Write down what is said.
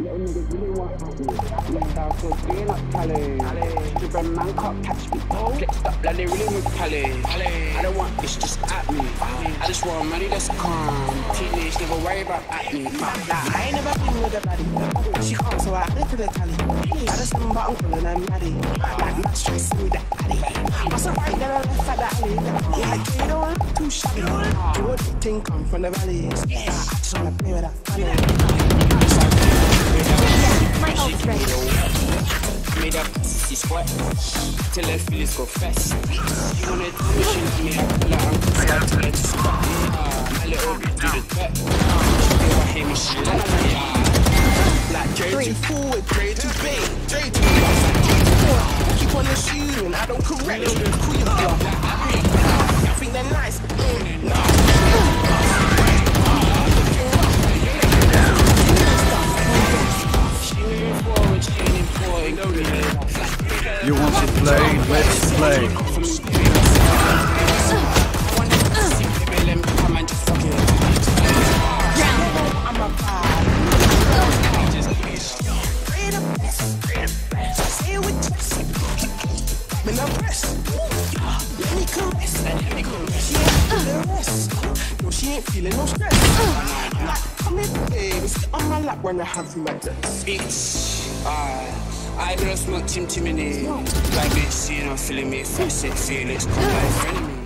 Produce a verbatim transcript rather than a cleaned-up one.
little niggas really want at me. Look down so green up Cali. Stupid man can't catch me. Flexed up like they really with Cali. I don't want this just at me. I just want money that's calm. Teenage never worry about acne. Nah, I ain't never been with a baddie. She can't, so I added to the tally. I just am my uncle and I'm maddie. Like not stressing with that alley. I saw right there, I left at the alley. Like you don't look too shabby. Good thing come from the valleys. I just wanna play with that funny. My ult's ready. Made up, she squat till her feelings go fast. She wanted to mission to me like a lot of start to let you squat. My little bitch do the back. She feel I hate me, she like me. Like Dre too forward, Dre too big, Dre too fast. Keep on assuming I don't correct you. Who you are? I think they're nice. You want to play? Let's play. She ain't feeling no stress. I'm like, come here, baby, sit on my lap when I have you like this. Bitch, ah, I don't smoke Tim Timini. Like bitch, you know, feeling me, if I said feelings, come by friend me.